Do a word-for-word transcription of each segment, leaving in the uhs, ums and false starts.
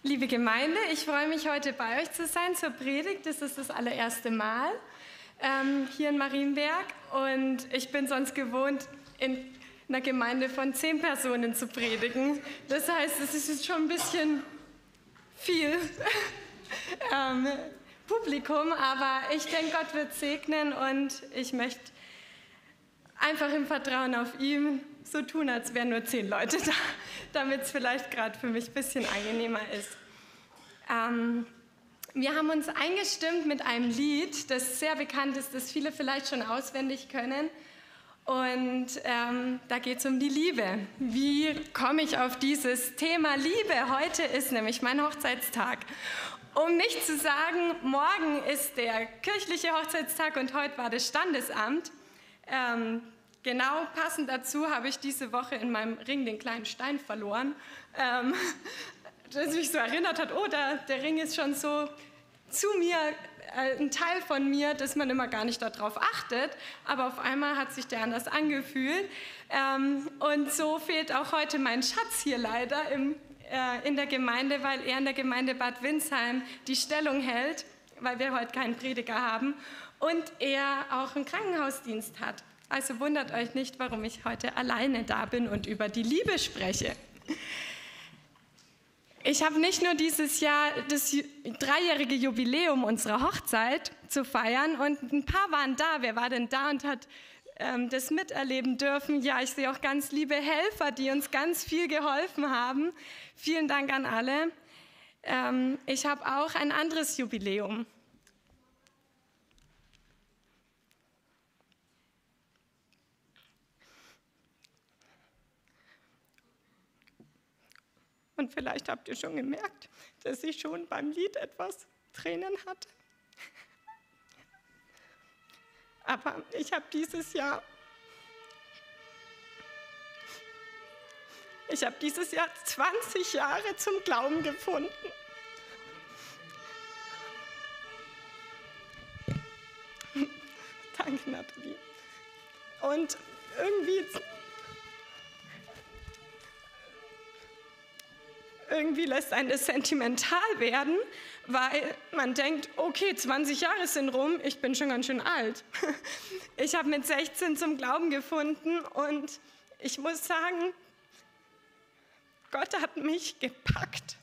Liebe Gemeinde, ich freue mich, heute bei euch zu sein zur Predigt. Das ist das allererste Mal ähm, hier in Marienberg und ich bin sonst gewohnt, in einer Gemeinde von zehn Personen zu predigen. Das heißt, es ist jetzt schon ein bisschen viel ähm, Publikum, aber ich denke, Gott wird segnen und ich möchte einfach im Vertrauen auf ihn so tun, als wären nur zehn Leute da, damit es vielleicht gerade für mich ein bisschen angenehmer ist. Ähm, wir haben uns eingestimmt mit einem Lied, das sehr bekannt ist, das viele vielleicht schon auswendig können. Und ähm, da geht es um die Liebe. Wie komme ich auf dieses Thema Liebe? Heute ist nämlich mein Hochzeitstag. Um nicht zu sagen, morgen ist der kirchliche Hochzeitstag und heute war das Standesamt. Ähm, Genau passend dazu habe ich diese Woche in meinem Ring den kleinen Stein verloren, ähm, das mich so erinnert hat, oh, der, der Ring ist schon so zu mir, äh, ein Teil von mir, dass man immer gar nicht darauf achtet, aber auf einmal hat sich der anders angefühlt. Ähm, und so fehlt auch heute mein Schatz hier leider im, äh, in der Gemeinde, weil er in der Gemeinde Bad Windsheim die Stellung hält, weil wir heute keinen Prediger haben und er auch einen Krankenhausdienst hat. Also wundert euch nicht, warum ich heute alleine da bin und über die Liebe spreche. Ich habe nicht nur dieses Jahr das dreijährige Jubiläum unserer Hochzeit zu feiern und ein paar waren da. Wer war denn da und hat ähm, das miterleben dürfen? Ja, ich sehe auch ganz liebe Helfer, die uns ganz viel geholfen haben. Vielen Dank an alle. Ähm, ich habe auch ein anderes Jubiläum. Und vielleicht habt ihr schon gemerkt, dass ich schon beim Lied etwas Tränen hatte. Aber ich habe dieses Jahr, ich habe dieses Jahr zwanzig Jahre zum Glauben gefunden. Danke, Nathalie. Und irgendwie... Irgendwie lässt einen das sentimental werden, weil man denkt, okay, zwanzig Jahre sind rum, ich bin schon ganz schön alt. Ich habe mit sechzehn zum Glauben gefunden und ich muss sagen, Gott hat mich gepackt.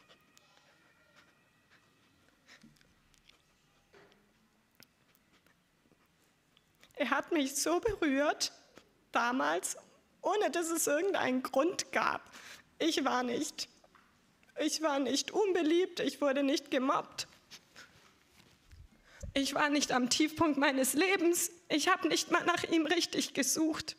Er hat mich so berührt, damals, ohne dass es irgendeinen Grund gab. Ich war nicht Ich war nicht unbeliebt, ich wurde nicht gemobbt. Ich war nicht am Tiefpunkt meines Lebens. Ich habe nicht mal nach ihm richtig gesucht.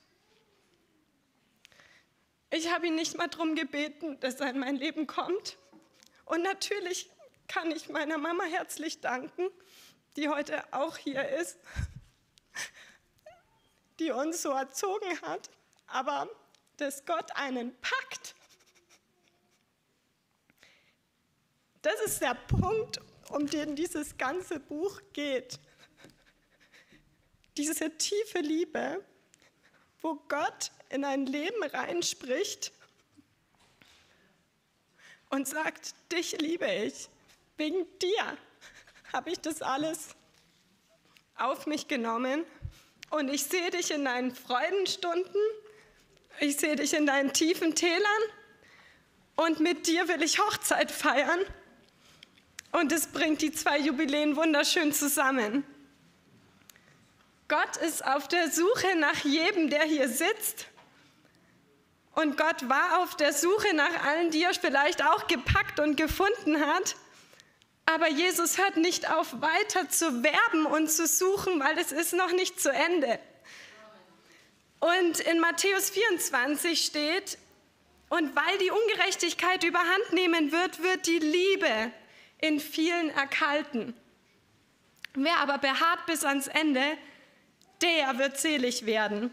Ich habe ihn nicht mal darum gebeten, dass er in mein Leben kommt. Und natürlich kann ich meiner Mama herzlich danken, die heute auch hier ist, die uns so erzogen hat. Aber dass Gott einen packt, das ist der Punkt, um den dieses ganze Buch geht. Diese tiefe Liebe, wo Gott in ein Leben reinspricht und sagt, dich liebe ich. Wegen dir habe ich das alles auf mich genommen und ich sehe dich in deinen Freudenstunden, ich sehe dich in deinen tiefen Tälern und mit dir will ich Hochzeit feiern. Und es bringt die zwei Jubiläen wunderschön zusammen. Gott ist auf der Suche nach jedem, der hier sitzt. Und Gott war auf der Suche nach allen, die er vielleicht auch gepackt und gefunden hat. Aber Jesus hört nicht auf, weiter zu werben und zu suchen, weil es ist noch nicht zu Ende. Und in Matthäus vierundzwanzig steht, und weil die Ungerechtigkeit überhand nehmen wird, wird die Liebe in vielen erkalten. Wer aber beharrt bis ans Ende, der wird selig werden.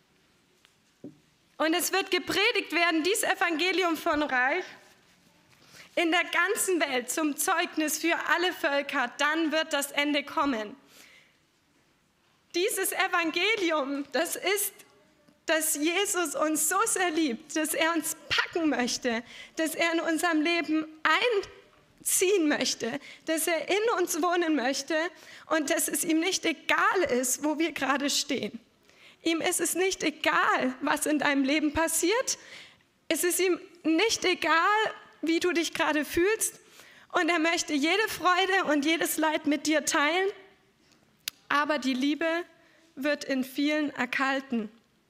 Und es wird gepredigt werden, dies Evangelium von Reich in der ganzen Welt zum Zeugnis für alle Völker, dann wird das Ende kommen. Dieses Evangelium, das ist, dass Jesus uns so sehr liebt, dass er uns packen möchte, dass er in unserem Leben ein ziehen möchte, dass er in uns wohnen möchte und dass es ihm nicht egal ist, wo wir gerade stehen. Ihm ist es nicht egal, was in deinem Leben passiert. Es ist ihm nicht egal, wie du dich gerade fühlst. Und er möchte jede Freude und jedes Leid mit dir teilen. Aber die Liebe wird in vielen erkalten.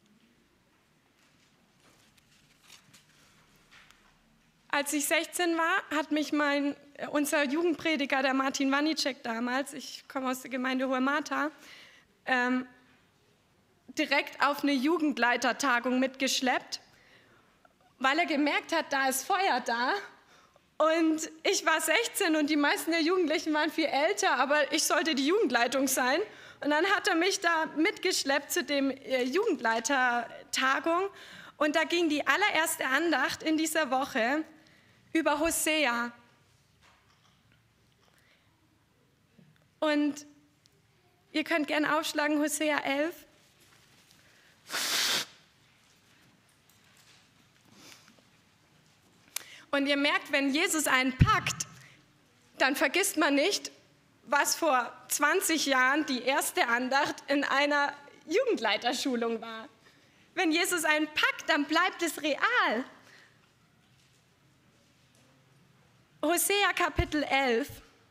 Als ich sechzehn war, hat mich mein, unser Jugendprediger, der Martin Wanicek damals, ich komme aus der Gemeinde Hohe Martha, ähm, direkt auf eine Jugendleitertagung mitgeschleppt, weil er gemerkt hat, da ist Feuer da. Und ich war sechzehn und die meisten der Jugendlichen waren viel älter, aber ich sollte die Jugendleitung sein. Und dann hat er mich da mitgeschleppt zu dem äh, Jugendleitertagung. Und da ging die allererste Andacht in dieser Woche über Hosea. Und ihr könnt gerne aufschlagen, Hosea elf. Und ihr merkt, wenn Jesus einen packt, dann vergisst man nicht, was vor zwanzig Jahren die erste Andacht in einer Jugendleiterschulung war. Wenn Jesus einen packt, dann bleibt es real. Hosea Kapitel elf.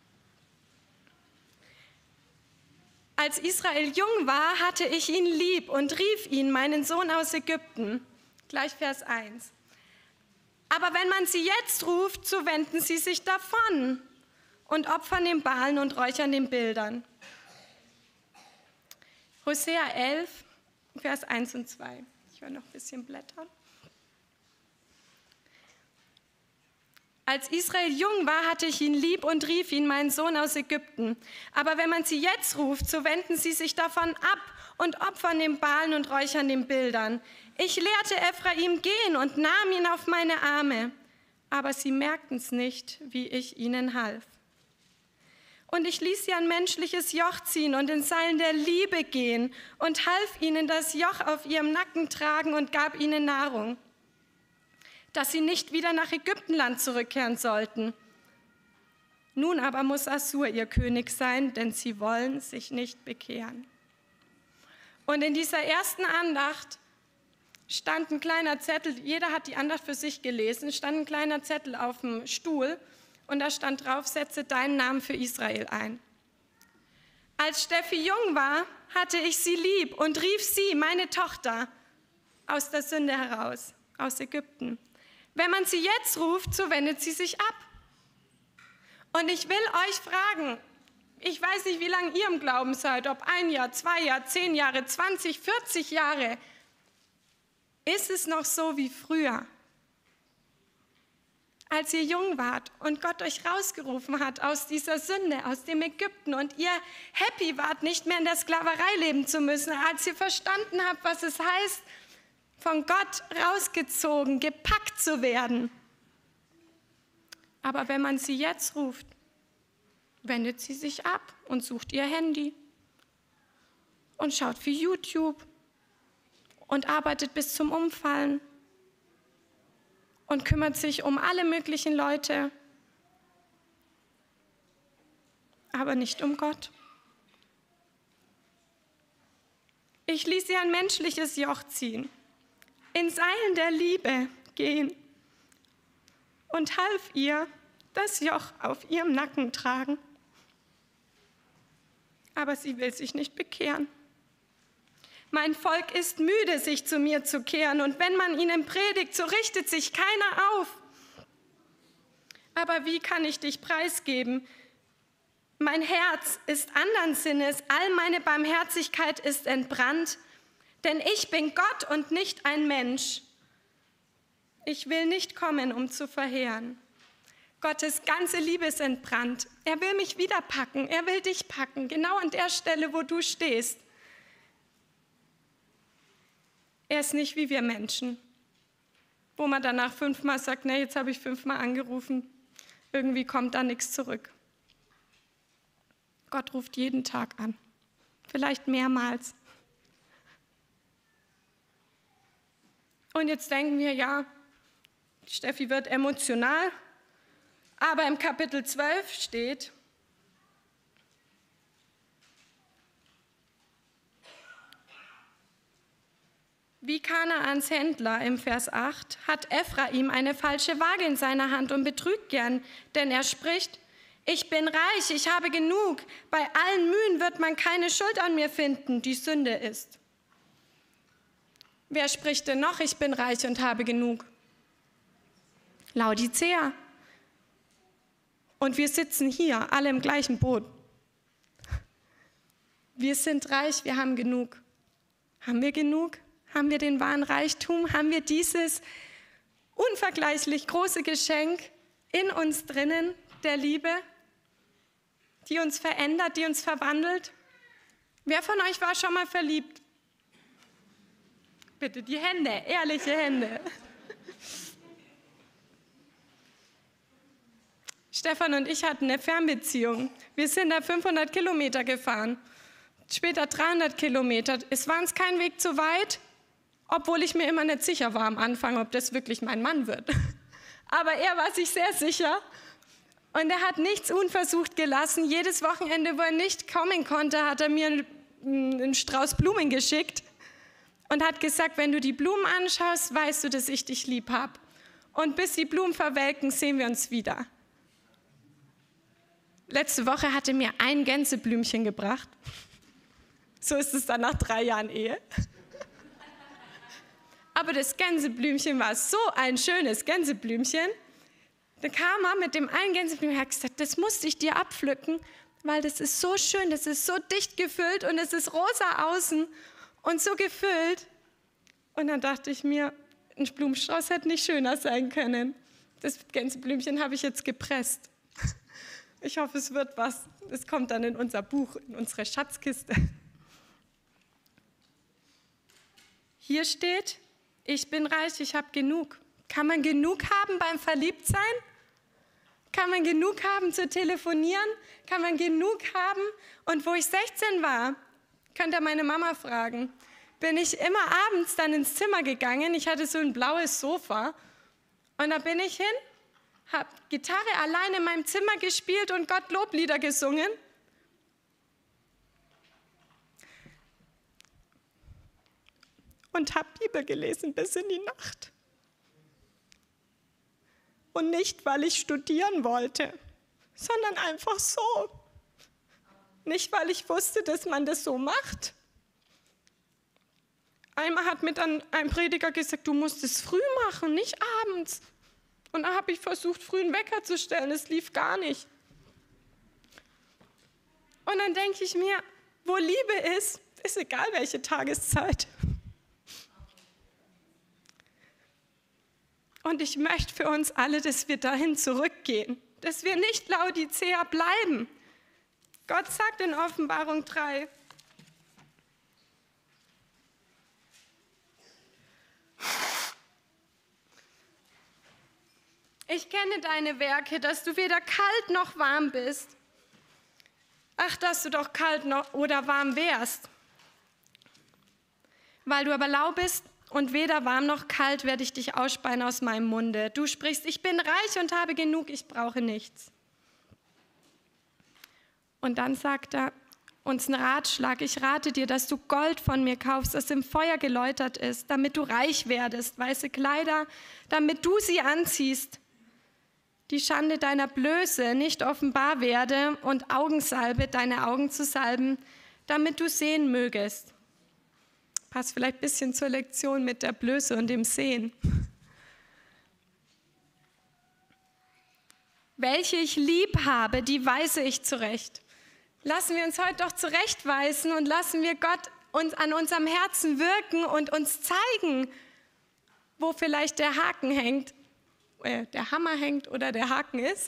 Als Israel jung war, hatte ich ihn lieb und rief ihn, meinen Sohn aus Ägypten. Gleich Vers eins. Aber wenn man sie jetzt ruft, so wenden sie sich davon und opfern den Baalen und räuchern den Bildern. Hosea elf, Vers eins und zwei. Ich werde noch ein bisschen blättern. Als Israel jung war, hatte ich ihn lieb und rief ihn, meinen Sohn aus Ägypten. Aber wenn man sie jetzt ruft, so wenden sie sich davon ab und opfern den Baalen und räuchern den Bildern. Ich lehrte Ephraim gehen und nahm ihn auf meine Arme, aber sie merkten es nicht, wie ich ihnen half. Und ich ließ sie ein menschliches Joch ziehen und in Seilen der Liebe gehen und half ihnen das Joch auf ihrem Nacken tragen und gab ihnen Nahrung, dass sie nicht wieder nach Ägyptenland zurückkehren sollten. Nun aber muss Assur ihr König sein, denn sie wollen sich nicht bekehren. Und in dieser ersten Andacht stand ein kleiner Zettel, jeder hat die Andacht für sich gelesen, stand ein kleiner Zettel auf dem Stuhl und da stand drauf, setze deinen Namen für Israel ein. Als Steffi jung war, hatte ich sie lieb und rief sie, meine Tochter, aus der Sünde heraus, aus Ägypten. Wenn man sie jetzt ruft, so wendet sie sich ab. Und ich will euch fragen, ich weiß nicht, wie lange ihr im Glauben seid, ob ein Jahr, zwei Jahre, zehn Jahre, zwanzig, vierzig Jahre. Ist es noch so wie früher, als ihr jung wart und Gott euch rausgerufen hat aus dieser Sünde, aus dem Ägypten und ihr happy wart, nicht mehr in der Sklaverei leben zu müssen, als ihr verstanden habt, was es heißt, von Gott rausgezogen, gepackt zu werden. Aber wenn man sie jetzt ruft, wendet sie sich ab und sucht ihr Handy und schaut für YouTube und arbeitet bis zum Umfallen und kümmert sich um alle möglichen Leute, aber nicht um Gott. Ich ließ sie ein menschliches Joch ziehen, in Seilen der Liebe gehen und half ihr das Joch auf ihrem Nacken tragen. Aber sie will sich nicht bekehren. Mein Volk ist müde, sich zu mir zu kehren, und wenn man ihnen predigt, so richtet sich keiner auf. Aber wie kann ich dich preisgeben? Mein Herz ist andern Sinnes, all meine Barmherzigkeit ist entbrannt, denn ich bin Gott und nicht ein Mensch. Ich will nicht kommen, um zu verheeren. Gottes ganze Liebe ist entbrannt. Er will mich wieder packen, er will dich packen, genau an der Stelle, wo du stehst. Er ist nicht wie wir Menschen, wo man danach fünfmal sagt, nee, jetzt habe ich fünfmal angerufen, irgendwie kommt da nichts zurück. Gott ruft jeden Tag an, vielleicht mehrmals. Und jetzt denken wir, ja, Steffi wird emotional, Aber im Kapitel zwölf steht, wie Kanaans Händler im Vers acht hat Ephraim eine falsche Waage in seiner Hand und betrügt gern, denn er spricht, ich bin reich, ich habe genug, bei allen Mühen wird man keine Schuld an mir finden, die Sünde ist. Wer spricht denn noch, ich bin reich und habe genug? Laodicea. Und wir sitzen hier, alle im gleichen Boot. Wir sind reich, wir haben genug. Haben wir genug? Haben wir den wahren Reichtum? Haben wir dieses unvergleichlich große Geschenk in uns drinnen, der Liebe, die uns verändert, die uns verwandelt? Wer von euch war schon mal verliebt? Bitte die Hände, ehrliche Hände. Stefan und ich hatten eine Fernbeziehung. Wir sind da fünfhundert Kilometer gefahren, später dreihundert Kilometer. Es war uns kein Weg zu weit, obwohl ich mir immer nicht sicher war am Anfang, ob das wirklich mein Mann wird. Aber er war sich sehr sicher und er hat nichts unversucht gelassen. Jedes Wochenende, wo er nicht kommen konnte, hat er mir einen Strauß Blumen geschickt und hat gesagt, wenn du die Blumen anschaust, weißt du, dass ich dich lieb habe. Und bis die Blumen verwelken, sehen wir uns wieder. Letzte Woche hat er mir ein Gänseblümchen gebracht. So ist es dann nach drei Jahren Ehe. Aber das Gänseblümchen war so ein schönes Gänseblümchen. Da kam er mit dem einen Gänseblümchen und hat gesagt, das musste ich dir abpflücken, weil das ist so schön, das ist so dicht gefüllt und es ist rosa außen und so gefüllt. Und dann dachte ich mir, ein Blumenstrauß hätte nicht schöner sein können. Das Gänseblümchen habe ich jetzt gepresst. Ich hoffe, es wird was. Es kommt dann in unser Buch, in unsere Schatzkiste. Hier steht, ich bin reich, ich habe genug. Kann man genug haben beim Verliebtsein? Kann man genug haben zu telefonieren? Kann man genug haben? Und wo ich sechzehn war, könnt ihr meine Mama fragen, bin ich immer abends dann ins Zimmer gegangen. Ich hatte so ein blaues Sofa. Und da bin ich hin, habe Gitarre allein in meinem Zimmer gespielt und Gott Loblieder gesungen. Und habe Bibel gelesen bis in die Nacht. Und nicht, weil ich studieren wollte, sondern einfach so. Nicht, weil ich wusste, dass man das so macht. Einmal hat mir dann ein Prediger gesagt, du musst es früh machen, nicht abends. Und dann habe ich versucht, früh einen Wecker zu stellen. Es lief gar nicht. Und dann denke ich mir, wo Liebe ist, ist egal welche Tageszeit. Und ich möchte für uns alle, dass wir dahin zurückgehen, dass wir nicht Laodicea bleiben. Gott sagt in Offenbarung drei, ich kenne deine Werke, dass du weder kalt noch warm bist. Ach, dass du doch kalt noch oder warm wärst. Weil du aber lau bist und weder warm noch kalt, werde ich dich ausspeien aus meinem Munde. Du sprichst, ich bin reich und habe genug, ich brauche nichts. Und dann sagt er uns einen Ratschlag, ich rate dir, dass du Gold von mir kaufst, das im Feuer geläutert ist, damit du reich werdest, weiße Kleider, damit du sie anziehst, die Schande deiner Blöße nicht offenbar werde und Augensalbe, deine Augen zu salben, damit du sehen mögest. Passt vielleicht ein bisschen zur Lektion mit der Blöße und dem Sehen. Welche ich lieb habe, die weise ich zurecht. Lassen wir uns heute doch zurechtweisen und lassen wir Gott uns an unserem Herzen wirken und uns zeigen, wo vielleicht der Haken hängt, äh, der Hammer hängt oder der Haken ist.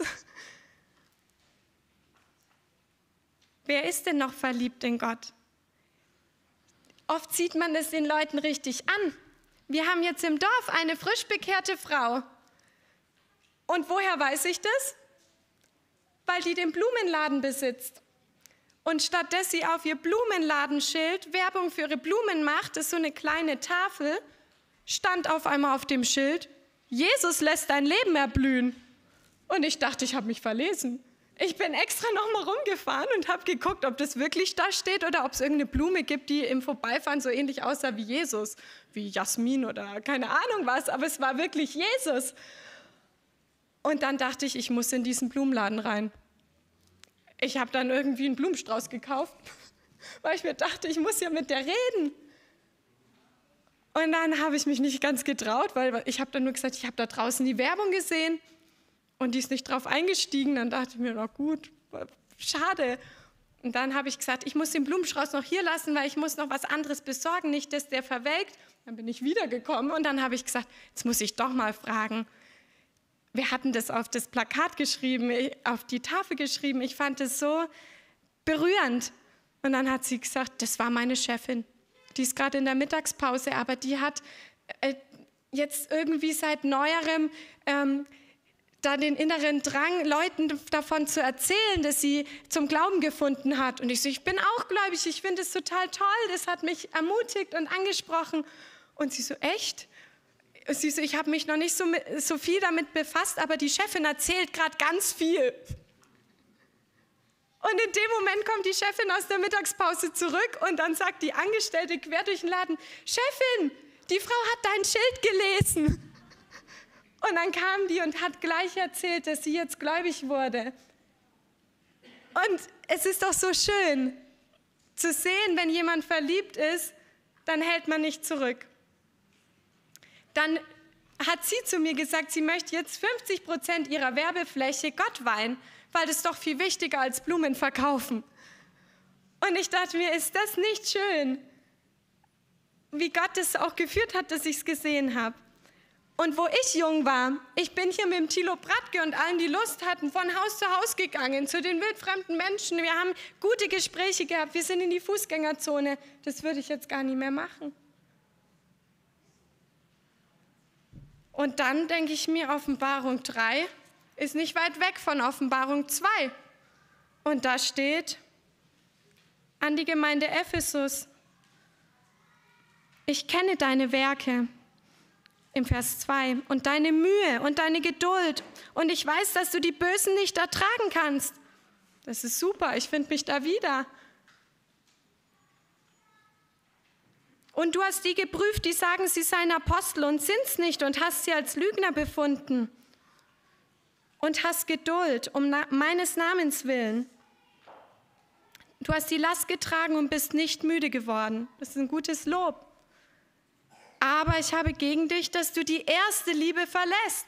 Wer ist denn noch verliebt in Gott? Oft sieht man es den Leuten richtig an. Wir haben jetzt im Dorf eine frisch bekehrte Frau. Und woher weiß ich das? Weil die den Blumenladen besitzt. Und statt dass sie auf ihr Blumenladenschild Werbung für ihre Blumen macht, ist so eine kleine Tafel, stand auf einmal auf dem Schild, Jesus lässt dein Leben erblühen. Und ich dachte, ich habe mich verlesen. Ich bin extra nochmal rumgefahren und habe geguckt, ob das wirklich da steht oder ob es irgendeine Blume gibt, die im Vorbeifahren so ähnlich aussah wie Jesus, wie Jasmin oder keine Ahnung was, aber es war wirklich Jesus. Und dann dachte ich, ich muss in diesen Blumenladen rein. Ich habe dann irgendwie einen Blumenstrauß gekauft, weil ich mir dachte, ich muss ja mit der reden. Und dann habe ich mich nicht ganz getraut, weil ich habe dann nur gesagt, ich habe da draußen die Werbung gesehen. Und die ist nicht drauf eingestiegen. Dann dachte ich mir, na gut, schade. Und dann habe ich gesagt, ich muss den Blumenstrauß noch hier lassen, weil ich muss noch was anderes besorgen, nicht, dass der verwelkt. Dann bin ich wiedergekommen und dann habe ich gesagt, jetzt muss ich doch mal fragen. Wir hatten das auf das Plakat geschrieben, auf die Tafel geschrieben. Ich fand es so berührend. Und dann hat sie gesagt, das war meine Chefin. Die ist gerade in der Mittagspause, aber die hat äh, jetzt irgendwie seit Neuerem ähm, da den inneren Drang, Leuten davon zu erzählen, dass sie zum Glauben gefunden hat. Und ich so, ich bin auch gläubig, ich finde es total toll, das hat mich ermutigt und angesprochen. Und sie so, echt? Sie so, ich habe mich noch nicht so, so viel damit befasst, aber die Chefin erzählt gerade ganz viel. Und in dem Moment kommt die Chefin aus der Mittagspause zurück und dann sagt die Angestellte quer durch den Laden, Chefin, die Frau hat dein Schild gelesen. Und dann kam die und hat gleich erzählt, dass sie jetzt gläubig wurde. Und es ist doch so schön zu sehen, wenn jemand verliebt ist, dann hält man nicht zurück. Dann hat sie zu mir gesagt, sie möchte jetzt fünfzig Prozent ihrer Werbefläche Gott weihen, weil das ist doch viel wichtiger als Blumen verkaufen. Und ich dachte mir, ist das nicht schön, wie Gott es auch geführt hat, dass ich es gesehen habe. Und wo ich jung war, ich bin hier mit dem Thilo Bratke und allen, die Lust hatten, von Haus zu Haus gegangen, zu den wildfremden Menschen. Wir haben gute Gespräche gehabt, wir sind in die Fußgängerzone. Das würde ich jetzt gar nicht mehr machen. Und dann denke ich mir, Offenbarung drei ist nicht weit weg von Offenbarung zwei. Und da steht an die Gemeinde Ephesus, ich kenne deine Werke. Im Vers zwei, und deine Mühe und deine Geduld. Und ich weiß, dass du die Bösen nicht ertragen kannst. Das ist super, ich finde mich da wieder. Und du hast die geprüft, die sagen, sie seien Apostel und sind es nicht und hast sie als Lügner befunden. Und hast Geduld um na- meines Namens willen. Du hast die Last getragen und bist nicht müde geworden. Das ist ein gutes Lob. Aber ich habe gegen dich, dass du die erste Liebe verlässt.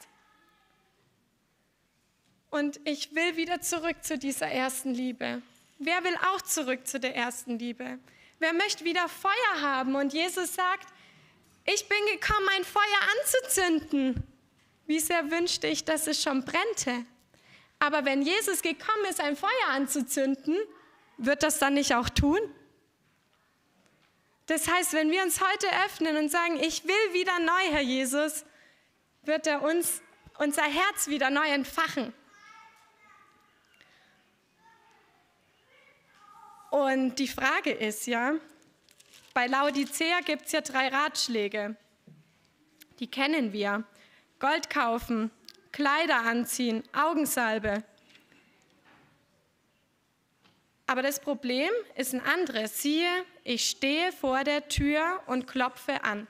Und ich will wieder zurück zu dieser ersten Liebe. Wer will auch zurück zu der ersten Liebe? Wer möchte wieder Feuer haben? Und Jesus sagt, ich bin gekommen, ein Feuer anzuzünden. Wie sehr wünschte ich, dass es schon brennte. Aber wenn Jesus gekommen ist, ein Feuer anzuzünden, wird das dann nicht auch tun? Das heißt, wenn wir uns heute öffnen und sagen, ich will wieder neu, Herr Jesus, wird er uns unser Herz wieder neu entfachen. Und die Frage ist ja, bei Laodicea gibt es ja drei Ratschläge. Die kennen wir. Gold kaufen, Kleider anziehen, Augensalbe. Aber das Problem ist ein anderes. Siehe, ich stehe vor der Tür und klopfe an.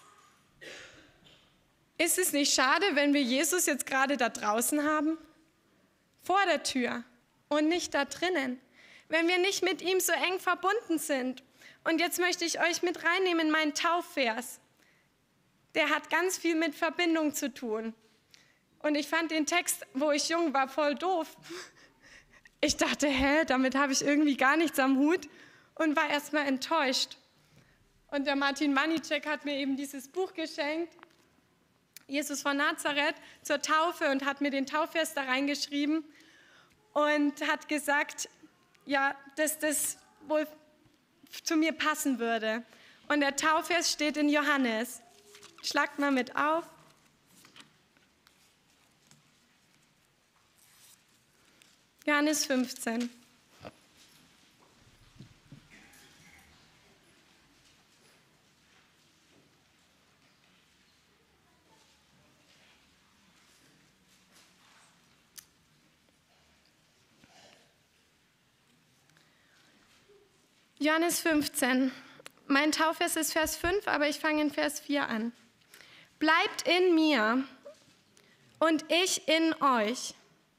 Ist es nicht schade, wenn wir Jesus jetzt gerade da draußen haben? Vor der Tür und nicht da drinnen. Wenn wir nicht mit ihm so eng verbunden sind. Und jetzt möchte ich euch mit reinnehmen in meinen Taufvers. Der hat ganz viel mit Verbindung zu tun. Und ich fand den Text, wo ich jung war, voll doof. Ich dachte, hä, damit habe ich irgendwie gar nichts am Hut und war erstmal enttäuscht. Und der Martin Manicek hat mir eben dieses Buch geschenkt, Jesus von Nazareth, zur Taufe und hat mir den Taufvers da reingeschrieben und hat gesagt, ja, dass das wohl zu mir passen würde. Und der Taufvers steht in Johannes. Schlagt mal mit auf. Johannes fünfzehn. Johannes fünfzehn. Mein Taufvers ist Vers fünf, aber ich fange in Vers vier an. Bleibt in mir und ich in euch.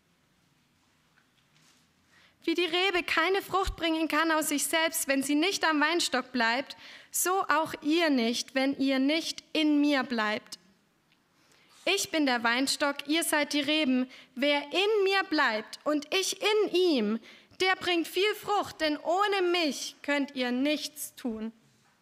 Wie die Rebe keine Frucht bringen kann aus sich selbst, wenn sie nicht am Weinstock bleibt, so auch ihr nicht, wenn ihr nicht in mir bleibt. Ich bin der Weinstock, ihr seid die Reben. Wer in mir bleibt und ich in ihm, der bringt viel Frucht, denn ohne mich könnt ihr nichts tun.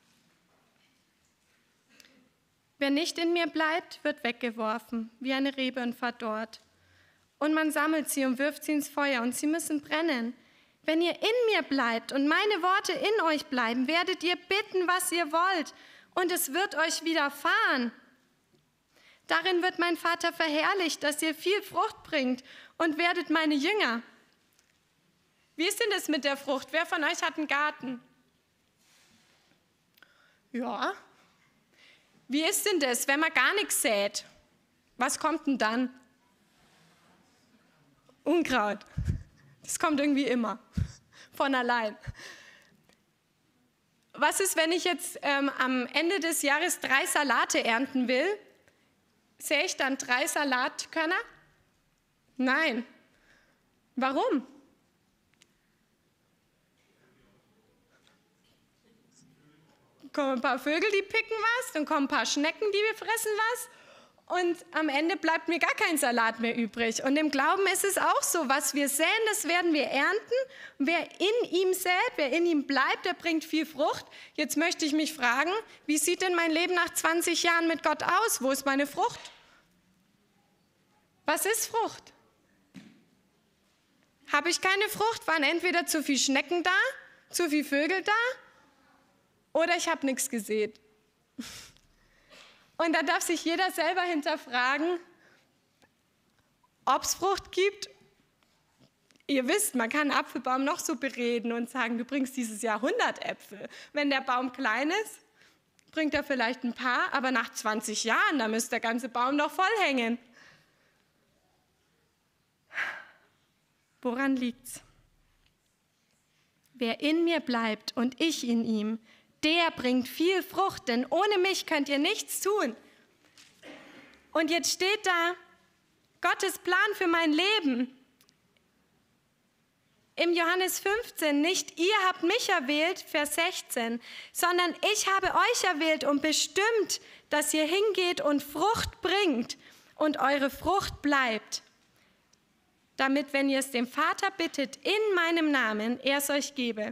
Wer nicht in mir bleibt, wird weggeworfen, wie eine Rebe und verdorrt. Und man sammelt sie und wirft sie ins Feuer und sie müssen brennen. Wenn ihr in mir bleibt und meine Worte in euch bleiben, werdet ihr bitten, was ihr wollt, und es wird euch widerfahren. Darin wird mein Vater verherrlicht, dass ihr viel Frucht bringt und werdet meine Jünger. Wie ist denn das mit der Frucht? Wer von euch hat einen Garten? Ja. Wie ist denn das, wenn man gar nichts sät? Was kommt denn dann? Unkraut. Das kommt irgendwie immer, von allein. Was ist, wenn ich jetzt ähm, am Ende des Jahres drei Salate ernten will? Sähe ich dann drei Salatkörner? Nein. Warum? Kommen ein paar Vögel, die picken was, dann kommen ein paar Schnecken, die fressen was, und am Ende bleibt mir gar kein Salat mehr übrig. Und im Glauben ist es auch so, was wir säen, das werden wir ernten. Wer in ihm sät, wer in ihm bleibt, der bringt viel Frucht. Jetzt möchte ich mich fragen, wie sieht denn mein Leben nach zwanzig Jahren mit Gott aus? Wo ist meine Frucht? Was ist Frucht? Habe ich keine Frucht, waren entweder zu viele Schnecken da, zu viele Vögel da, oder ich habe nichts gesät. Und da darf sich jeder selber hinterfragen, ob es Frucht gibt. Ihr wisst, man kann einen Apfelbaum noch so bereden und sagen, du bringst dieses Jahr hundert Äpfel. Wenn der Baum klein ist, bringt er vielleicht ein paar, aber nach zwanzig Jahren, da müsste der ganze Baum noch voll hängen. Woran liegt's? Wer in mir bleibt und ich in ihm, der bringt viel Frucht, denn ohne mich könnt ihr nichts tun. Und jetzt steht da Gottes Plan für mein Leben. Im Johannes fünfzehn, nicht ihr habt mich erwählt, Vers sechzehn, sondern ich habe euch erwählt und bestimmt, dass ihr hingeht und Frucht bringt und eure Frucht bleibt, damit, wenn ihr es dem Vater bittet, in meinem Namen, er es euch gebe.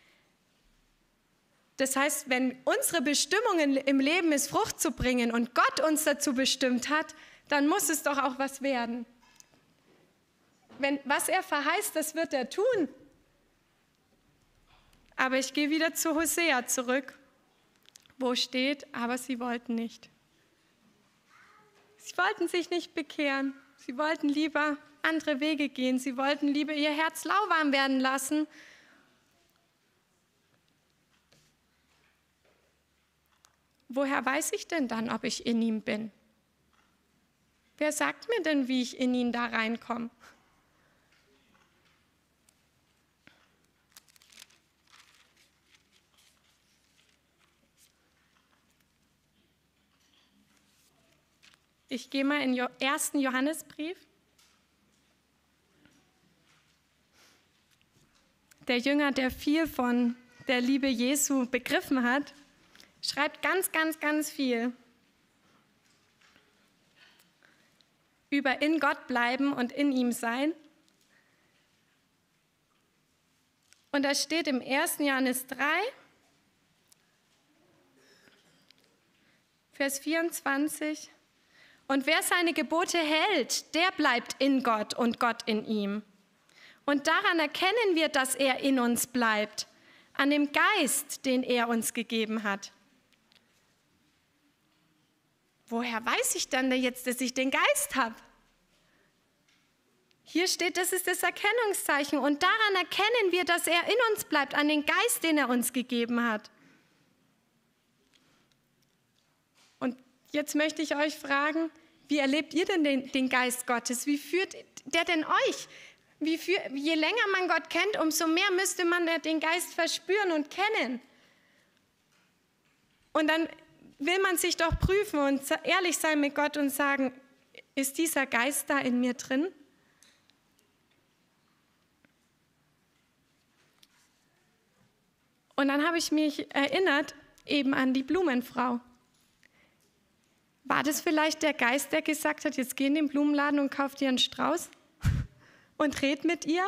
Das heißt, wenn unsere Bestimmung im Leben ist, Frucht zu bringen und Gott uns dazu bestimmt hat, dann muss es doch auch was werden. Wenn, was er verheißt, das wird er tun. Aber ich gehe wieder zu Hosea zurück, wo steht, aber sie wollten nicht. Sie wollten sich nicht bekehren. Sie wollten lieber andere Wege gehen. Sie wollten lieber ihr Herz lauwarm werden lassen. Woher weiß ich denn dann, ob ich in ihm bin? Wer sagt mir denn, wie ich in ihn da reinkomme? Ich gehe mal in den ersten Johannesbrief. Der Jünger, der viel von der Liebe Jesu begriffen hat, schreibt ganz, ganz, ganz viel über in Gott bleiben und in ihm sein. Und da steht im ersten Johannes drei, Vers vierundzwanzig, und wer seine Gebote hält, der bleibt in Gott und Gott in ihm. Und daran erkennen wir, dass er in uns bleibt, an dem Geist, den er uns gegeben hat. Woher weiß ich dann jetzt, dass ich den Geist habe? Hier steht, das ist das Erkennungszeichen. Und daran erkennen wir, dass er in uns bleibt, an den Geist, den er uns gegeben hat. Und jetzt möchte ich euch fragen, wie erlebt ihr denn den, den Geist Gottes? Wie führt der denn euch? wie viel, je länger man Gott kennt, umso mehr müsste man den Geist verspüren und kennen. Und dann will man sich doch prüfen und ehrlich sein mit Gott und sagen, ist dieser Geist da in mir drin? Und dann habe ich mich erinnert eben an die Blumenfrau. War das vielleicht der Geist, der gesagt hat, jetzt geh in den Blumenladen und kauf dir einen Strauß und red mit ihr?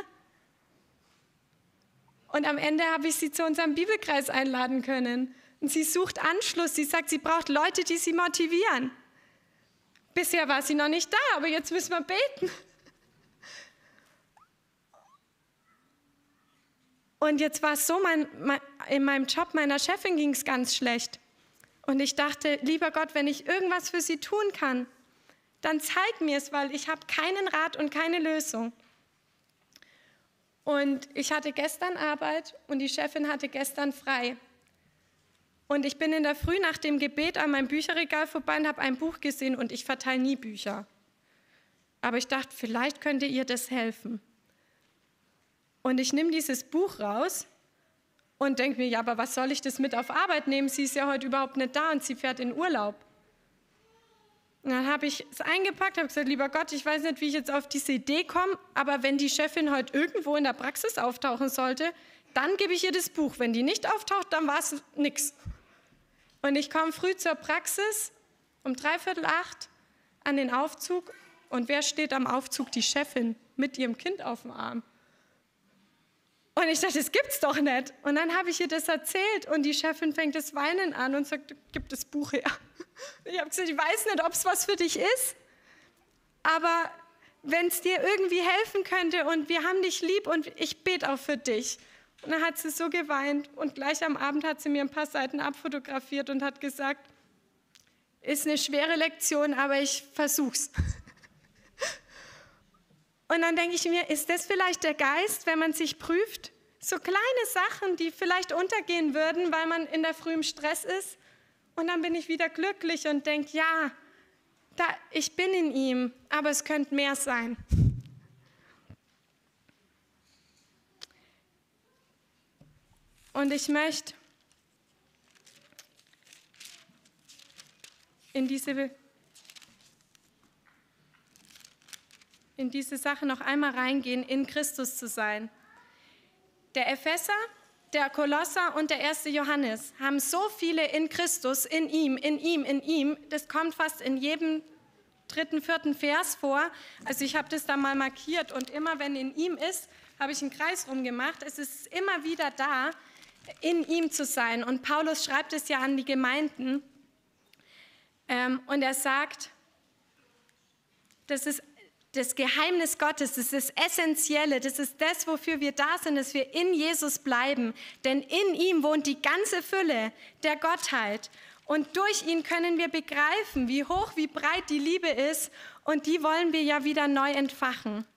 Und am Ende habe ich sie zu unserem Bibelkreis einladen können. Und sie sucht Anschluss. Sie sagt, sie braucht Leute, die sie motivieren. Bisher war sie noch nicht da, aber jetzt müssen wir beten. Und jetzt war es so, mein, mein, in meinem Job meiner Chefin ging es ganz schlecht. Und ich dachte, lieber Gott, wenn ich irgendwas für sie tun kann, dann zeig mir es, weil ich habe keinen Rat und keine Lösung. Und ich hatte gestern Arbeit und die Chefin hatte gestern frei. Und ich bin in der Früh nach dem Gebet an meinem Bücherregal vorbei und habe ein Buch gesehen und ich verteile nie Bücher. Aber ich dachte, vielleicht könnte ihr das helfen. Und ich nehme dieses Buch raus und denke mir, ja, aber was soll ich das mit auf Arbeit nehmen? Sie ist ja heute überhaupt nicht da und sie fährt in Urlaub. Und dann habe ich es eingepackt, habe gesagt, lieber Gott, ich weiß nicht, wie ich jetzt auf diese Idee komme, aber wenn die Chefin heute irgendwo in der Praxis auftauchen sollte, dann gebe ich ihr das Buch. Wenn die nicht auftaucht, dann war es nichts. Und ich komme früh zur Praxis, um dreiviertel acht an den Aufzug. Und wer steht am Aufzug? Die Chefin mit ihrem Kind auf dem Arm. Und ich dachte, das gibt's doch nicht. Und dann habe ich ihr das erzählt und die Chefin fängt das Weinen an und sagt, gib das Buch her. Ich habe gesagt, ich weiß nicht, ob es was für dich ist, aber wenn es dir irgendwie helfen könnte und wir haben dich lieb und ich bete auch für dich. Und dann hat sie so geweint und gleich am Abend hat sie mir ein paar Seiten abfotografiert und hat gesagt, ist eine schwere Lektion, aber ich versuch's. Und dann denke ich mir, ist das vielleicht der Geist, wenn man sich prüft? So kleine Sachen, die vielleicht untergehen würden, weil man in der Früh im Stress ist. Und dann bin ich wieder glücklich und denke, ja, da, ich bin in ihm, aber es könnte mehr sein. Und ich möchte in diese in diese Sache noch einmal reingehen, in Christus zu sein. Der Epheser, der Kolosser und der erste Johannes haben so viele in Christus, in ihm, in ihm, in ihm. Das kommt fast in jedem dritten, vierten Vers vor. Also ich habe das da mal markiert und immer wenn in ihm ist, habe ich einen Kreis rumgemacht. Es ist immer wieder da, in ihm zu sein. Und Paulus schreibt es ja an die Gemeinden. Ähm, und er sagt, das ist das Geheimnis Gottes, das ist das Essentielle, das ist das, wofür wir da sind, dass wir in Jesus bleiben. Denn in ihm wohnt die ganze Fülle der Gottheit. Und durch ihn können wir begreifen, wie hoch, wie breit die Liebe ist. Und die wollen wir ja wieder neu entfachen.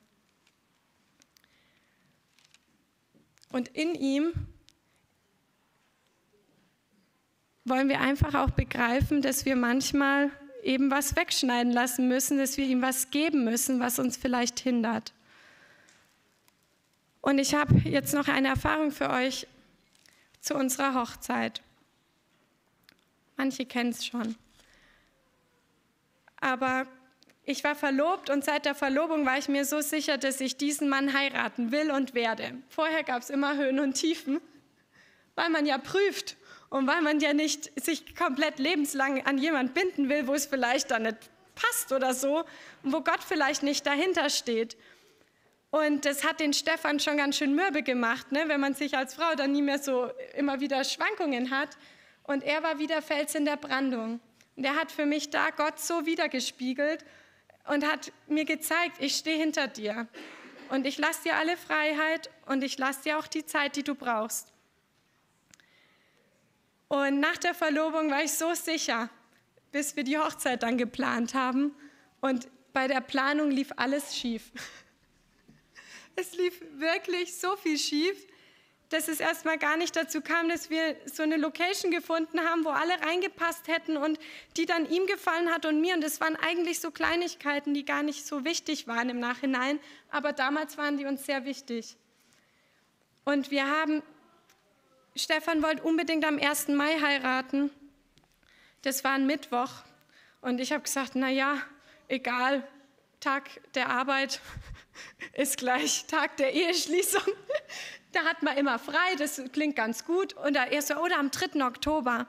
Und in ihm wollen wir einfach auch begreifen, dass wir manchmal eben was wegschneiden lassen müssen, dass wir ihm was geben müssen, was uns vielleicht hindert. Und ich habe jetzt noch eine Erfahrung für euch zu unserer Hochzeit. Manche kennen es schon. Aber ich war verlobt und seit der Verlobung war ich mir so sicher, dass ich diesen Mann heiraten will und werde. Vorher gab es immer Höhen und Tiefen, weil man ja prüft. Und weil man ja nicht sich komplett lebenslang an jemanden binden will, wo es vielleicht dann nicht passt oder so, und wo Gott vielleicht nicht dahinter steht. Und das hat den Stefan schon ganz schön mürbe gemacht, ne? Wenn man sich als Frau dann nie mehr so immer wieder Schwankungen hat. Und er war wieder Fels in der Brandung. Und er hat für mich da Gott so wiedergespiegelt und hat mir gezeigt, ich stehe hinter dir. Und ich lasse dir alle Freiheit und ich lasse dir auch die Zeit, die du brauchst. Und nach der Verlobung war ich so sicher, bis wir die Hochzeit dann geplant haben. Und bei der Planung lief alles schief. Es lief wirklich so viel schief, dass es erstmal gar nicht dazu kam, dass wir so eine Location gefunden haben, wo alle reingepasst hätten und die dann ihm gefallen hat und mir. Und das waren eigentlich so Kleinigkeiten, die gar nicht so wichtig waren im Nachhinein, aber damals waren die uns sehr wichtig. Und wir haben, Stefan wollte unbedingt am ersten Mai heiraten. Das war ein Mittwoch. Und ich habe gesagt, naja, egal, Tag der Arbeit ist gleich Tag der Eheschließung. Da hat man immer frei, das klingt ganz gut. Und da erst so, oder am dritten Oktober,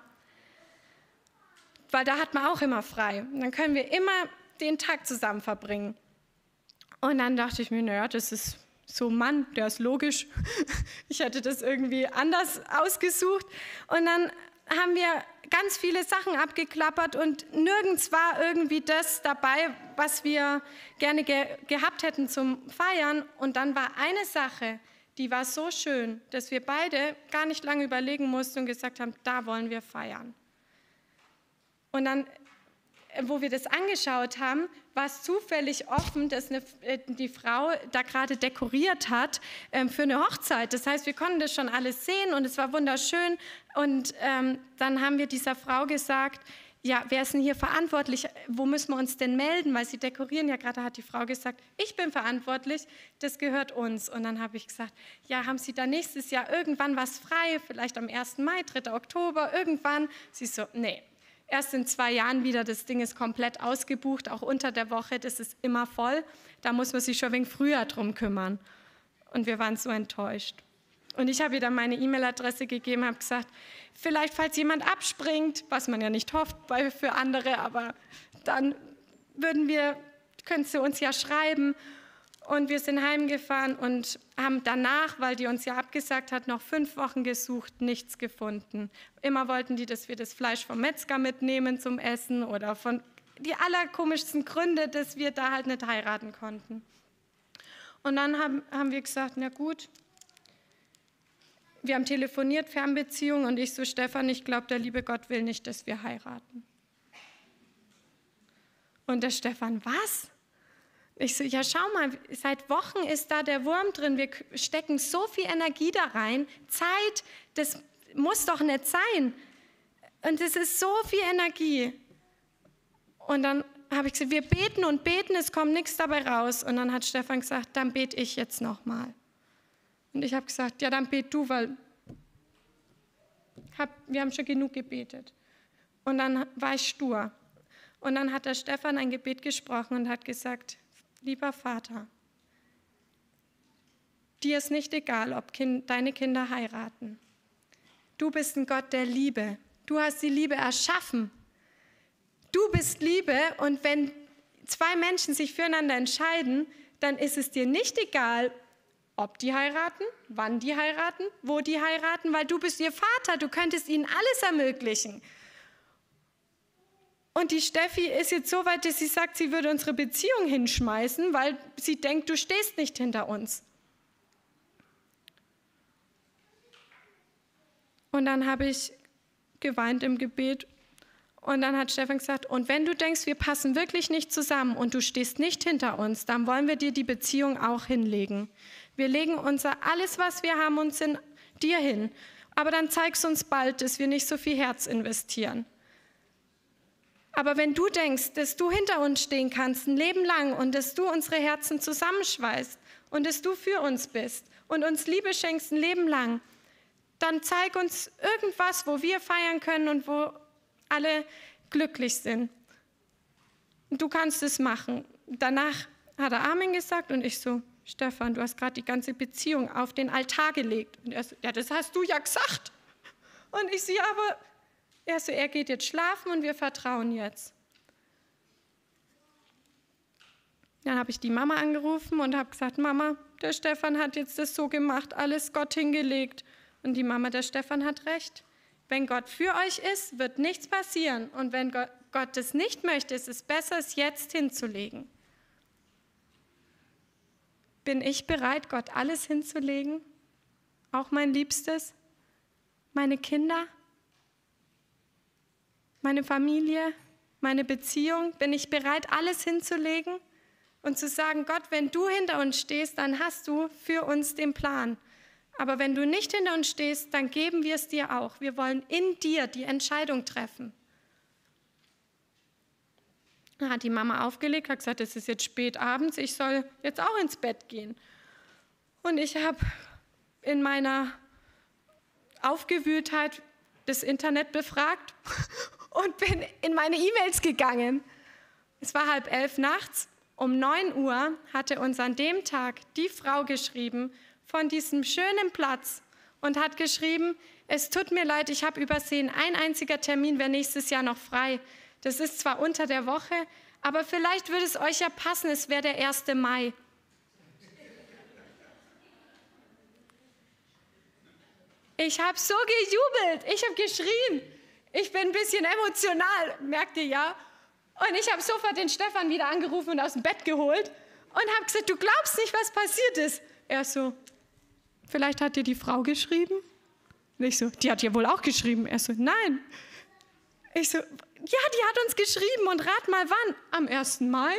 weil da hat man auch immer frei. Und dann können wir immer den Tag zusammen verbringen. Und dann dachte ich mir, naja, das ist so ein Mann, der ist logisch. Ich hätte das irgendwie anders ausgesucht. Und dann haben wir ganz viele Sachen abgeklappert und nirgends war irgendwie das dabei, was wir gerne ge- gehabt hätten zum Feiern. Und dann war eine Sache, die war so schön, dass wir beide gar nicht lange überlegen mussten und gesagt haben, da wollen wir feiern. Und dann, wo wir das angeschaut haben, war es zufällig offen, dass eine, die Frau da gerade dekoriert hat ähm, für eine Hochzeit. Das heißt, wir konnten das schon alles sehen und es war wunderschön. Und ähm, dann haben wir dieser Frau gesagt, ja, wer ist denn hier verantwortlich? Wo müssen wir uns denn melden? Weil sie dekorieren ja gerade, hat die Frau gesagt, ich bin verantwortlich, das gehört uns. Und dann habe ich gesagt, ja, haben Sie da nächstes Jahr irgendwann was frei? Vielleicht am ersten Mai, dritten Oktober, irgendwann? Sie so, nee. Erst in zwei Jahren wieder, das Ding ist komplett ausgebucht, auch unter der Woche, das ist immer voll. Da muss man sich schon ein wenig früher drum kümmern. Und wir waren so enttäuscht. Und ich habe ihr dann meine E-Mail-Adresse gegeben, habe gesagt, vielleicht falls jemand abspringt, was man ja nicht hofft bei, für andere, aber dann würden wir, können Sie uns ja schreiben. Und wir sind heimgefahren und haben danach, weil die uns ja abgesagt hat, noch fünf Wochen gesucht, nichts gefunden. Immer wollten die, dass wir das Fleisch vom Metzger mitnehmen zum Essen oder von die allerkomischsten Gründe, dass wir da halt nicht heiraten konnten. Und dann haben, haben wir gesagt, na gut, wir haben telefoniert, Fernbeziehung, und ich so, Stefan, ich glaube, der liebe Gott will nicht, dass wir heiraten. Und der Stefan, was? Ich so, ja, schau mal, seit Wochen ist da der Wurm drin, wir stecken so viel Energie da rein, Zeit, das muss doch nicht sein. Und es ist so viel Energie. Und dann habe ich gesagt, wir beten und beten, es kommt nichts dabei raus. Und dann hat Stefan gesagt, dann bete ich jetzt nochmal. Und ich habe gesagt, ja, dann bet du, weil hab, wir haben schon genug gebetet. Und dann war ich stur. Und dann hat der Stefan ein Gebet gesprochen und hat gesagt, lieber Vater, dir ist nicht egal, ob kind, deine Kinder heiraten. Du bist ein Gott der Liebe. Du hast die Liebe erschaffen. Du bist Liebe, und wenn zwei Menschen sich füreinander entscheiden, dann ist es dir nicht egal, ob die heiraten, wann die heiraten, wo die heiraten, weil du bist ihr Vater, du könntest ihnen alles ermöglichen. Und die Steffi ist jetzt so weit, dass sie sagt, sie würde unsere Beziehung hinschmeißen, weil sie denkt, du stehst nicht hinter uns. Und dann habe ich geweint im Gebet. Und dann hat Stefan gesagt, und wenn du denkst, wir passen wirklich nicht zusammen und du stehst nicht hinter uns, dann wollen wir dir die Beziehung auch hinlegen. Wir legen unser alles, was wir haben, uns in dir hin. Aber dann zeigst du uns bald, dass wir nicht so viel Herz investieren. Aber wenn du denkst, dass du hinter uns stehen kannst, ein Leben lang, und dass du unsere Herzen zusammenschweißt und dass du für uns bist und uns Liebe schenkst ein Leben lang, dann zeig uns irgendwas, wo wir feiern können und wo alle glücklich sind. Du kannst es machen. Danach hat er Amen gesagt und ich so, Stefan, du hast gerade die ganze Beziehung auf den Altar gelegt. Und er so, ja, das hast du ja gesagt. Und ich so, ja, aber er so, er geht jetzt schlafen und wir vertrauen jetzt. Dann habe ich die Mama angerufen und habe gesagt, Mama, der Stefan hat jetzt das so gemacht, alles Gott hingelegt. Und die Mama, der Stefan hat recht. Wenn Gott für euch ist, wird nichts passieren. Und wenn Gott, Gott das nicht möchte, ist es besser, es jetzt hinzulegen. Bin ich bereit, Gott alles hinzulegen? Auch mein Liebstes? Meine Kinder? Meine Familie? Meine Beziehung? Bin ich bereit, alles hinzulegen? Und zu sagen, Gott, wenn du hinter uns stehst, dann hast du für uns den Plan. Aber wenn du nicht hinter uns stehst, dann geben wir es dir auch. Wir wollen in dir die Entscheidung treffen. Dann hat die Mama aufgelegt, hat gesagt, es ist jetzt spät abends, ich soll jetzt auch ins Bett gehen. Und ich habe in meiner Aufgewühltheit das Internet befragt und bin in meine E-Mails gegangen. Es war halb elf nachts. Um neun Uhr hatte uns an dem Tag die Frau geschrieben von diesem schönen Platz und hat geschrieben, es tut mir leid, ich habe übersehen, ein einziger Termin wäre nächstes Jahr noch frei. Das ist zwar unter der Woche, aber vielleicht würde es euch ja passen, es wäre der erste Mai. Ich habe so gejubelt, ich habe geschrien. Ich bin ein bisschen emotional, merkt ihr ja. Und ich habe sofort den Stefan wieder angerufen und aus dem Bett geholt und habe gesagt, du glaubst nicht, was passiert ist. Er so, vielleicht hat dir die Frau geschrieben? Und ich so, die hat dir wohl auch geschrieben. Er so, nein. Ich so, ja, die hat uns geschrieben und rat mal wann? Am ersten Mai.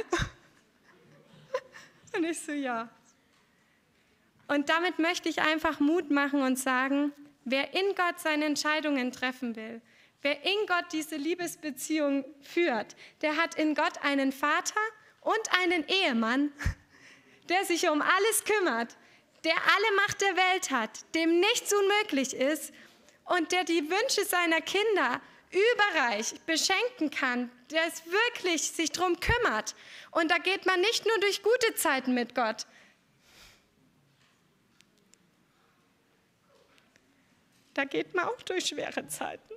Und ich so, ja. Und damit möchte ich einfach Mut machen und sagen, wer in Gott seine Entscheidungen treffen will, wer in Gott diese Liebesbeziehung führt, der hat in Gott einen Vater und einen Ehemann, der sich um alles kümmert, der alle Macht der Welt hat, dem nichts unmöglich ist und der die Wünsche seiner Kinder überreich beschenken kann, der es wirklich sich darum kümmert. Und da geht man nicht nur durch gute Zeiten mit Gott. Da geht man auch durch schwere Zeiten.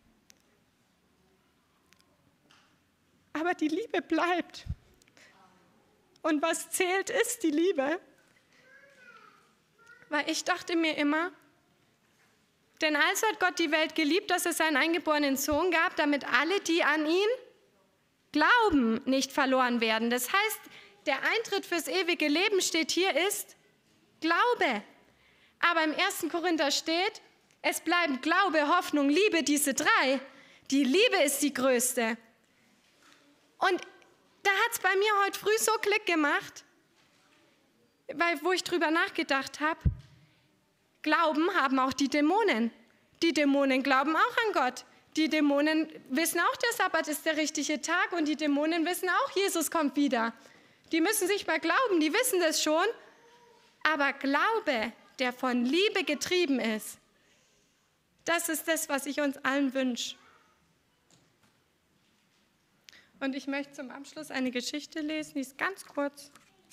Aber die Liebe bleibt. Und was zählt, ist die Liebe. Weil ich dachte mir immer, denn also hat Gott die Welt geliebt, dass es seinen eingeborenen Sohn gab, damit alle, die an ihn glauben, nicht verloren werden. Das heißt, der Eintritt fürs ewige Leben steht hier ist Glaube. Aber im ersten Korinther steht, es bleiben Glaube, Hoffnung, Liebe, diese drei. Die Liebe ist die größte. Und da hat es bei mir heute früh so Klick gemacht, weil, wo ich drüber nachgedacht habe, Glauben haben auch die Dämonen. Die Dämonen glauben auch an Gott. Die Dämonen wissen auch, der Sabbat ist der richtige Tag und die Dämonen wissen auch, Jesus kommt wieder. Die müssen sich mal glauben, die wissen das schon. Aber Glaube, der von Liebe getrieben ist, das ist das, was ich uns allen wünsche. Und ich möchte zum Abschluss eine Geschichte lesen, die ist ganz kurz.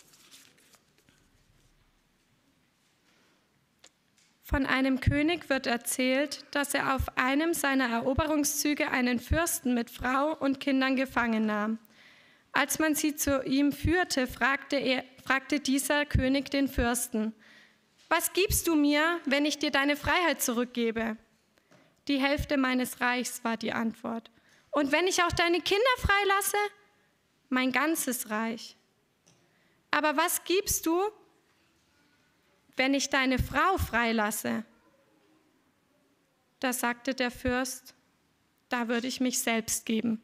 Von einem König wird erzählt, dass er auf einem seiner Eroberungszüge einen Fürsten mit Frau und Kindern gefangen nahm. Als man sie zu ihm führte, fragte, er, fragte dieser König den Fürsten, was gibst du mir, wenn ich dir deine Freiheit zurückgebe? Die Hälfte meines Reichs, war die Antwort. Und wenn ich auch deine Kinder freilasse? Mein ganzes Reich. Aber was gibst du, wenn ich deine Frau freilasse? Da sagte der Fürst, da würde ich mich selbst geben.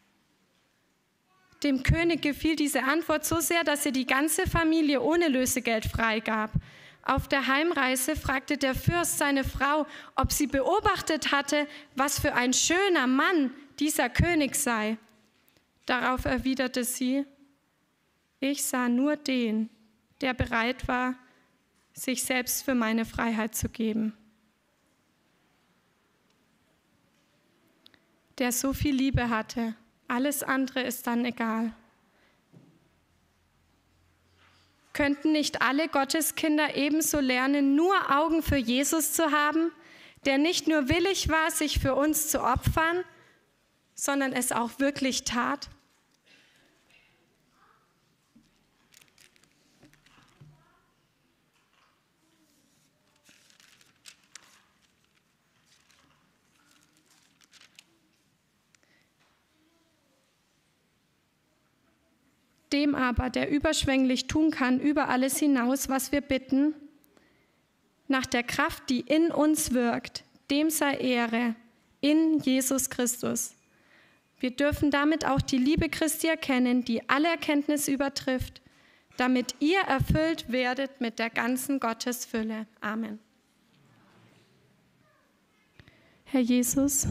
Dem König gefiel diese Antwort so sehr, dass er die ganze Familie ohne Lösegeld freigab. Auf der Heimreise fragte der Fürst seine Frau, ob sie beobachtet hatte, was für ein schöner Mann dieser König sei. Darauf erwiderte sie, ich sah nur den, der bereit war, sich selbst für meine Freiheit zu geben. Der so viel Liebe hatte, alles andere ist dann egal. Könnten nicht alle Gotteskinder ebenso lernen, nur Augen für Jesus zu haben, der nicht nur willig war, sich für uns zu opfern, sondern es auch wirklich tat? Dem aber, der überschwänglich tun kann, über alles hinaus, was wir bitten, nach der Kraft, die in uns wirkt, dem sei Ehre in Jesus Christus. Wir dürfen damit auch die Liebe Christi erkennen, die alle Erkenntnis übertrifft, damit ihr erfüllt werdet mit der ganzen Gottesfülle. Amen. Herr Jesus,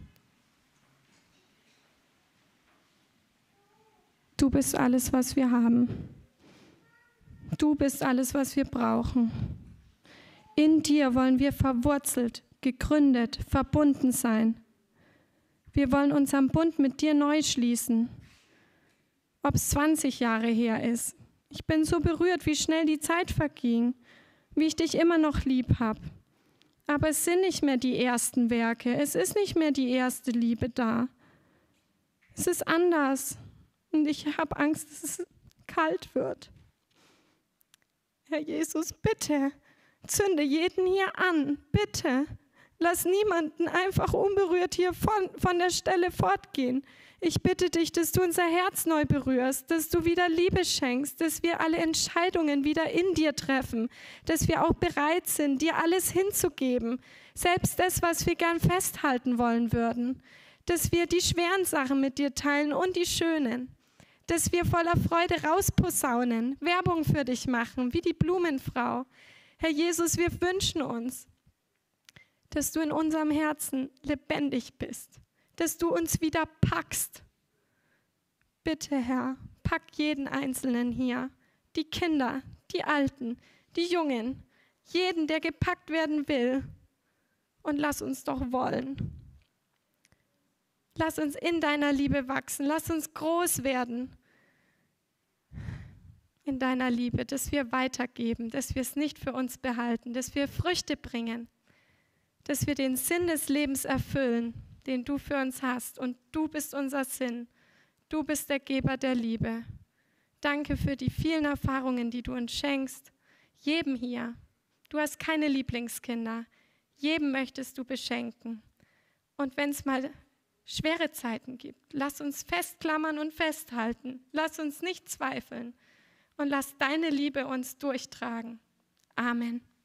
du bist alles, was wir haben. Du bist alles, was wir brauchen. In dir wollen wir verwurzelt, gegründet, verbunden sein. Wir wollen unseren Bund mit dir neu schließen, ob es zwanzig Jahre her ist. Ich bin so berührt, wie schnell die Zeit verging, wie ich dich immer noch lieb habe. Aber es sind nicht mehr die ersten Werke, es ist nicht mehr die erste Liebe da. Es ist anders und ich habe Angst, dass es kalt wird. Herr Jesus, bitte, zünde jeden hier an, bitte. Lass niemanden einfach unberührt hier von, von der Stelle fortgehen. Ich bitte dich, dass du unser Herz neu berührst, dass du wieder Liebe schenkst, dass wir alle Entscheidungen wieder in dir treffen, dass wir auch bereit sind, dir alles hinzugeben, selbst das, was wir gern festhalten wollen würden, dass wir die schweren Sachen mit dir teilen und die schönen, dass wir voller Freude rausposaunen, Werbung für dich machen, wie die Blumenfrau. Herr Jesus, wir wünschen uns, dass du in unserem Herzen lebendig bist, dass du uns wieder packst. Bitte, Herr, pack jeden Einzelnen hier, die Kinder, die Alten, die Jungen, jeden, der gepackt werden will. Und lass uns doch wollen. Lass uns in deiner Liebe wachsen, lass uns groß werden in deiner Liebe, dass wir weitergeben, dass wir es nicht für uns behalten, dass wir Früchte bringen, dass wir den Sinn des Lebens erfüllen, den du für uns hast. Und du bist unser Sinn. Du bist der Geber der Liebe. Danke für die vielen Erfahrungen, die du uns schenkst. Jedem hier. Du hast keine Lieblingskinder. Jedem möchtest du beschenken. Und wenn es mal schwere Zeiten gibt, lass uns festklammern und festhalten. Lass uns nicht zweifeln. Und lass deine Liebe uns durchtragen. Amen.